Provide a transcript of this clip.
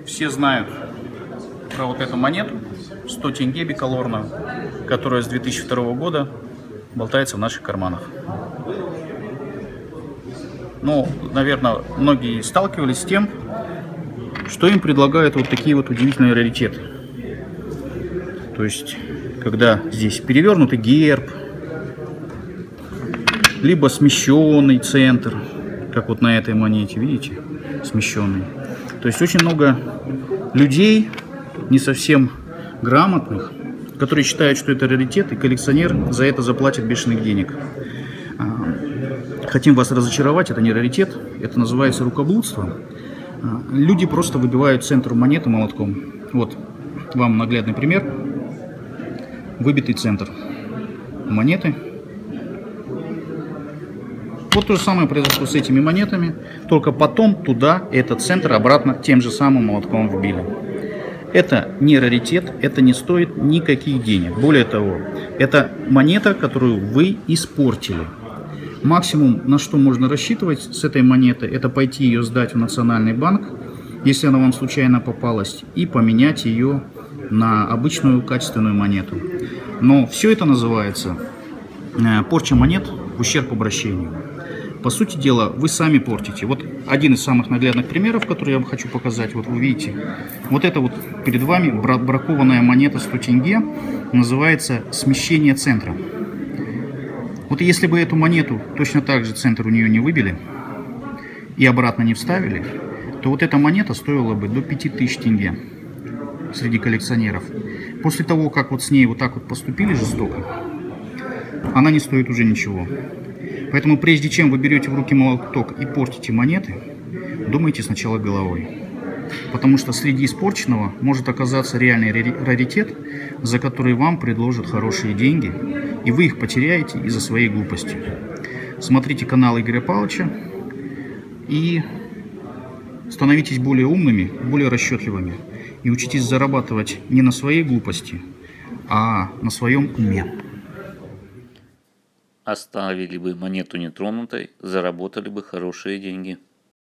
Все знают про вот эту монету 100 тенге биколорную, которая с 2002 года болтается в наших карманах. Ну, наверное, многие сталкивались с тем, что им предлагают вот такие вот удивительные раритеты. То есть, когда здесь перевернутый герб, либо смещенный центр, как вот на этой монете, видите, смещенный. То есть очень много людей, не совсем грамотных, которые считают, что это раритет, и коллекционер за это заплатит бешеных денег. Хотим вас разочаровать, это не раритет, это называется рукоблудство. Люди просто выбивают центр монеты молотком. Вот вам наглядный пример. Выбитый центр монеты. Вот то же самое произошло с этими монетами, только потом туда этот центр обратно тем же самым молотком вбили. Это не раритет, это не стоит никаких денег. Более того, это монета, которую вы испортили. Максимум, на что можно рассчитывать с этой монеты, это пойти ее сдать в Национальный банк, если она вам случайно попалась, и поменять ее на обычную качественную монету. Но все это называется порча монет в ущерб обращению. По сути дела, вы сами портите. Вот один из самых наглядных примеров, который я вам хочу показать. Вот вы видите, вот это вот перед вами бракованная монета 100 тенге, называется смещение центра. Вот если бы эту монету точно так же центр у нее не выбили и обратно не вставили, то вот эта монета стоила бы до 5000 тенге среди коллекционеров. После того, как вот с ней вот так вот поступили жестоко, она не стоит уже ничего. Поэтому прежде чем вы берете в руки молоток и портите монеты, думайте сначала головой. Потому что среди испорченного может оказаться реальный раритет, за который вам предложат хорошие деньги, и вы их потеряете из-за своей глупости. Смотрите канал Игоря Павловича и становитесь более умными, более расчетливыми. И учитесь зарабатывать не на своей глупости, а на своем уме. Оставили бы монету нетронутой, заработали бы хорошие деньги.